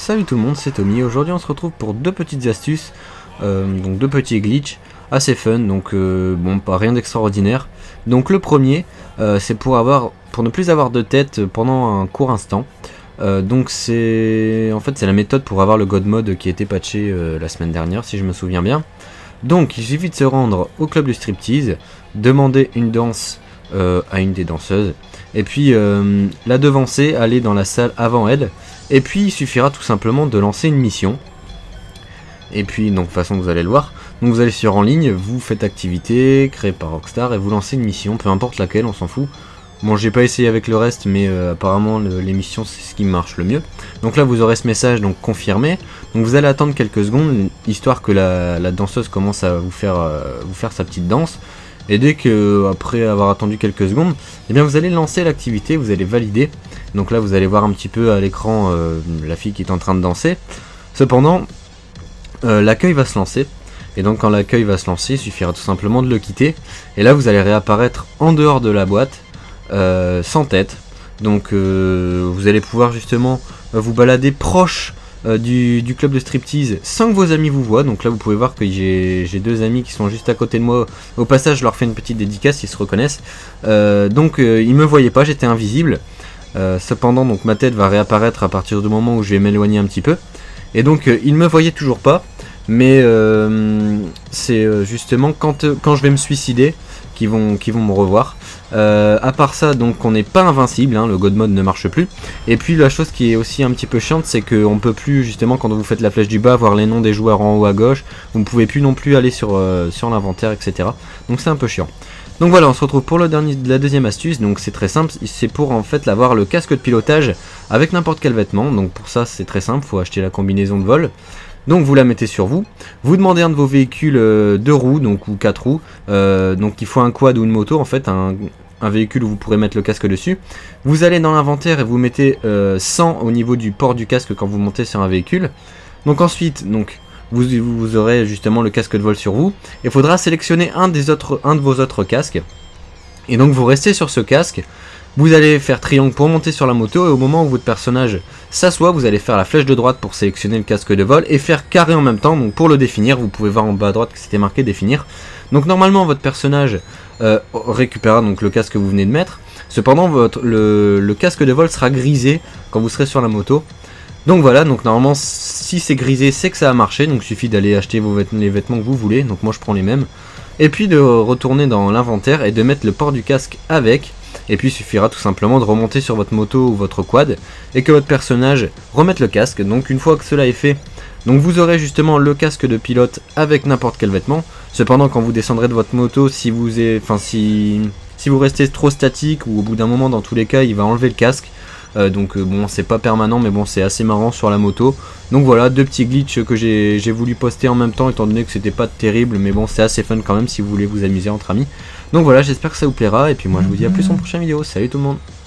Salut tout le monde, c'est Tommy. Aujourd'hui on se retrouve pour deux petites astuces, donc deux petits glitches assez fun, donc bon, pas rien d'extraordinaire. Donc le premier, c'est pour ne plus avoir de tête pendant un court instant. Donc c'est la méthode pour avoir le God Mode qui a été patché la semaine dernière, si je me souviens bien. Donc il suffit de se rendre au club du striptease, demander une danse à une des danseuses, et puis la devancer, aller dans la salle avant elle, et puis il suffira tout simplement de lancer une mission. Et puis donc de toute façon vous allez le voir, donc vous allez sur en ligne, vous faites activité créée par Rockstar et vous lancez une mission, peu importe laquelle, on s'en fout. Bon, j'ai pas essayé avec le reste, mais apparemment les missions c'est ce qui marche le mieux. Donc là vous aurez ce message, donc confirmé. Donc vous allez attendre quelques secondes, histoire que la danseuse commence à vous faire sa petite danse. Et dès que, après avoir attendu quelques secondes, eh bien vous allez lancer l'activité, vous allez valider. Donc là vous allez voir un petit peu à l'écran la fille qui est en train de danser. Cependant, l'accueil va se lancer. Et donc quand l'accueil va se lancer, il suffira tout simplement de le quitter. Et là vous allez réapparaître en dehors de la boîte, sans tête. Donc vous allez pouvoir justement vous balader proche du club de striptease sans que vos amis vous voient. Donc là vous pouvez voir que j'ai deux amis qui sont juste à côté de moi. Au passage je leur fais une petite dédicace, ils se reconnaissent. Donc ils me voyaient pas, j'étais invisible. Cependant donc ma tête va réapparaître à partir du moment où je vais m'éloigner un petit peu. Et donc ils me voyaient toujours pas. Mais c'est justement quand je vais me suicider qu'ils vont me revoir. À part ça, donc on n'est pas invincible, hein, le God Mode ne marche plus. Et puis la chose qui est aussi un petit peu chiante, c'est qu'on peut plus, justement, quand vous faites la flèche du bas, voir les noms des joueurs en haut à gauche. Vous ne pouvez plus non plus aller sur l'inventaire, etc. Donc c'est un peu chiant. Donc voilà, on se retrouve pour la deuxième astuce. Donc c'est très simple, c'est pour en fait avoir le casque de pilotage avec n'importe quel vêtement. Donc pour ça c'est très simple, il faut acheter la combinaison de vol. Donc vous la mettez sur vous, vous demandez un de vos véhicules 2 roues, donc ou 4 roues, donc il faut un quad ou une moto en fait, un véhicule où vous pourrez mettre le casque dessus. Vous allez dans l'inventaire et vous mettez 100 au niveau du port du casque quand vous montez sur un véhicule. Donc ensuite, vous aurez justement le casque de vol sur vous, et il faudra sélectionner un de vos autres casques. Et donc vous restez sur ce casque. Vous allez faire triangle pour monter sur la moto, et au moment où votre personnage s'assoit, vous allez faire la flèche de droite pour sélectionner le casque de vol et faire carré en même temps. Donc pour le définir, vous pouvez voir en bas à droite que c'était marqué définir. Donc normalement votre personnage récupérera donc le casque que vous venez de mettre. Cependant le casque de vol sera grisé quand vous serez sur la moto. Donc voilà, donc normalement si c'est grisé c'est que ça a marché. Donc il suffit d'aller acheter les vêtements que vous voulez. Donc moi je prends les mêmes. Et puis de retourner dans l'inventaire et de mettre le port du casque avec. Et puis il suffira tout simplement de remonter sur votre moto ou votre quad et que votre personnage remette le casque. Donc une fois que cela est fait, donc vous aurez justement le casque de pilote avec n'importe quel vêtement. Cependant quand vous descendrez de votre moto, si vous restez trop statique ou au bout d'un moment dans tous les cas il va enlever le casque. Bon c'est pas permanent mais bon c'est assez marrant sur la moto. Donc voilà, deux petits glitches que j'ai voulu poster en même temps étant donné que c'était pas terrible, mais bon c'est assez fun quand même si vous voulez vous amuser entre amis. Donc voilà, j'espère que ça vous plaira et puis moi je vous dis à plus en prochaine vidéo. Salut tout le monde.